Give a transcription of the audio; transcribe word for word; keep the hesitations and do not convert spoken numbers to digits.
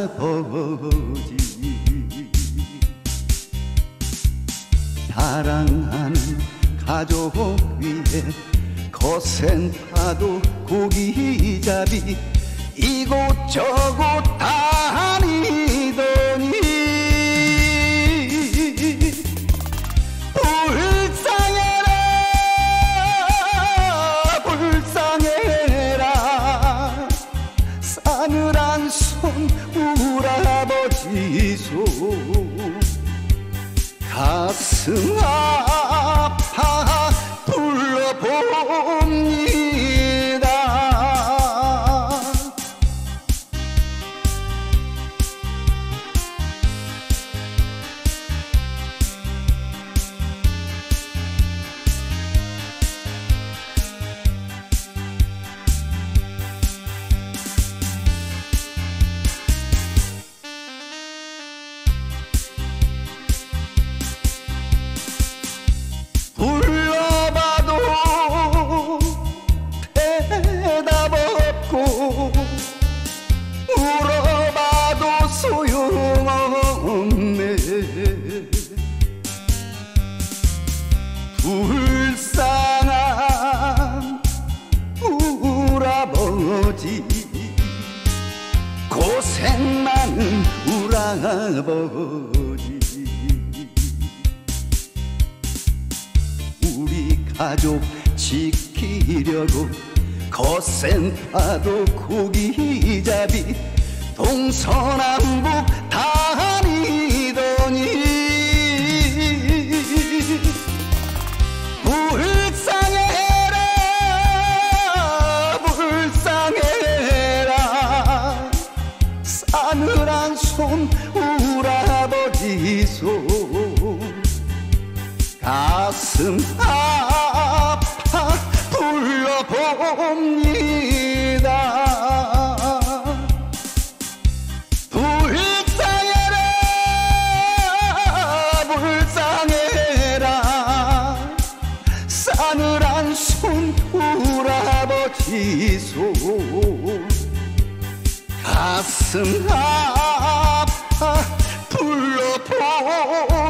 아버지 사랑하는 가족 위에 거센 파도 고기잡이 이곳저곳 다니더니 불쌍해라 불쌍해라 싸늘한 손 울아버지 손 가슴 아파 불러봅니다. 불러봐도 대답 없고 울어봐도 소용없네. 불쌍한 울아버지 고생 많은 울아버지 우리 가족 지키려고 거센 파도 고기잡이 동서남북 다니더니 불쌍해라 불쌍해라 싸늘한 손 울아버지 손 가슴 아파 불러봅니다. 불쌍해라 불쌍해라 싸늘한 손 울아버지 손 가슴 아파 불러봅니다.